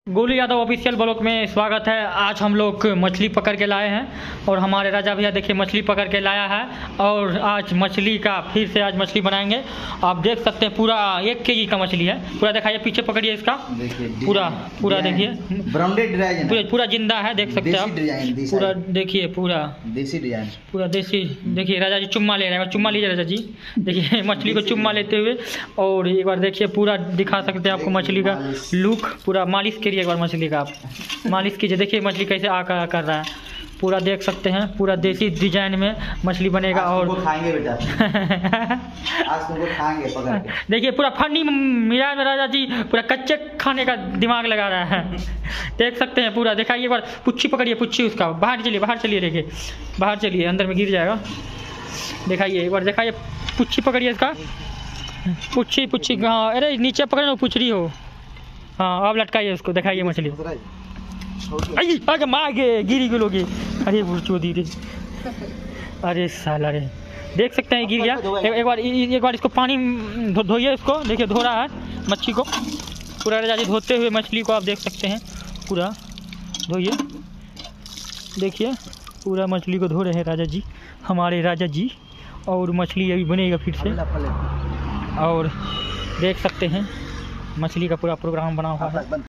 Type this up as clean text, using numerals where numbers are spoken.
Golu Yadav official blog में स्वागत है। आज हम लोग मछली पकड़ के लाए हैं और हमारे राजा भैया देखिए मछली पकड़ के लाया है और आज मछली का फिर से आज मछली बनाएंगे। आप देख सकते हैं पूरा 1 केजी का मछली है। पूरा दिखाइए, पीछे पकड़िए इसका, पूरा देखिए ब्राउन पूरा जिंदा है, देख सकते हैं आप। पूरा देखिए, पूरा देसी। देखिए राजा जी चुम्मा ले रहे हैं, चुम्मा लीजिए राजा जी। देखिए मछली को चुम्मा लेते हुए और एक बार देखिए पूरा दिखा सकते हैं आपको मछली का लुक। पूरा मालिश करिए एक बार मछली का, आप मालिश कीजिए। देखिए मछली कैसे आकर कर रहा है, पूरा देख सकते हैं। पूरा देसी डिजाइन में मछली बनेगा और खाएंगे बेटा। आज तुमको खाएंगे पकड़ के। देखिए पूरा फनी मिजाज में राजा जी पूरा कच्चे खाने का दिमाग लगा रहा है। देख सकते हैं पूरा। दिखाइए एक बार, पुच्छी पकड़िए, पुच्छी उसका। बाहर चलिए देखिए, बाहर चलिए, अंदर में गिर जाएगा। दिखाइए एक बार, दिखाइए, पुच्छी पकड़िए इसका। पुच्छी हाँ, अरे नीचे पकड़ो, पुछरी हो। हाँ अब लटकाइए उसको, दिखाइए मछली। आगे मार गए, गिरी लोगी। अरे चोदी रे, अरे साला रे। देख सकते हैं गिर गया। एक बार इसको पानी धोइए इसको। देखिए धो रहा है मच्छी को पूरा। राजा जी धोते हुए मछली को आप देख सकते हैं, पूरा धोइए। देखिए पूरा मछली को धो रहे हैं राजा जी, हमारे राजा जी। और मछली अभी बनेगा फिर से। और देख सकते हैं मछली का पूरा प्रोग्राम बना हुआ है।